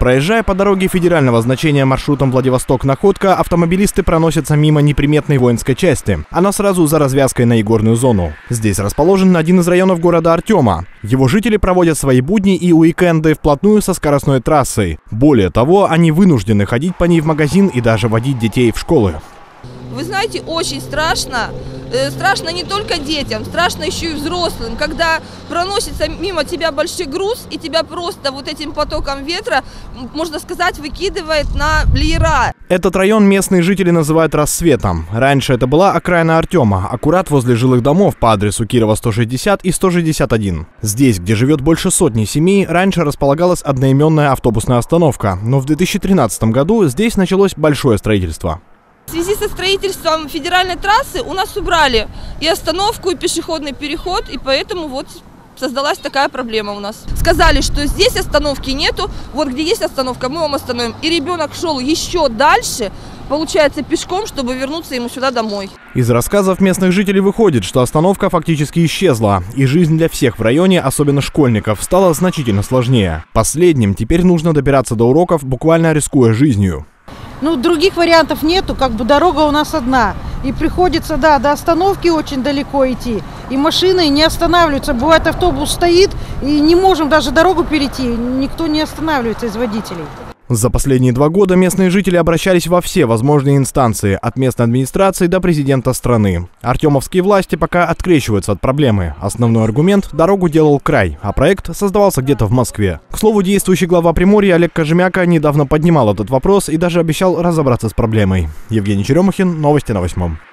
Проезжая по дороге федерального значения маршрутом Владивосток-Находка, автомобилисты проносятся мимо неприметной воинской части. Она сразу за развязкой на игорную зону. Здесь расположен один из районов города Артема. Его жители проводят свои будни и уикенды вплотную со скоростной трассой. Более того, они вынуждены ходить по ней в магазин и даже водить детей в школы. Вы знаете, очень страшно. Страшно не только детям, страшно еще и взрослым, когда проносится мимо тебя большой груз и тебя просто вот этим потоком ветра, можно сказать, выкидывает на леера. Этот район местные жители называют Рассветом. Раньше это была окраина Артема, аккурат возле жилых домов по адресу Кирова 160 и 161. Здесь, где живет больше сотни семей, раньше располагалась одноименная автобусная остановка, но в 2013 году здесь началось большое строительство. В связи со строительством федеральной трассы у нас убрали и остановку, и пешеходный переход, и поэтому вот создалась такая проблема у нас. Сказали, что здесь остановки нету, вот где есть остановка, мы вам остановим. И ребенок шел еще дальше, получается, пешком, чтобы вернуться ему сюда домой. Из рассказов местных жителей выходит, что остановка фактически исчезла, и жизнь для всех в районе, особенно школьников, стала значительно сложнее. Последним теперь нужно добираться до уроков, буквально рискуя жизнью. Ну, других вариантов нету, как бы дорога у нас одна. И приходится, да, до остановки очень далеко идти. И машины не останавливаются. Бывает, автобус стоит, и не можем даже дорогу перейти. Никто не останавливается из водителей. За последние 2 года местные жители обращались во все возможные инстанции, от местной администрации до президента страны. Артемовские власти пока открещиваются от проблемы. Основной аргумент – дорогу делал край, а проект создавался где-то в Москве. К слову, действующий глава Приморья Олег Кожемяка недавно поднимал этот вопрос и даже обещал разобраться с проблемой. Евгений Черемухин, новости на 8.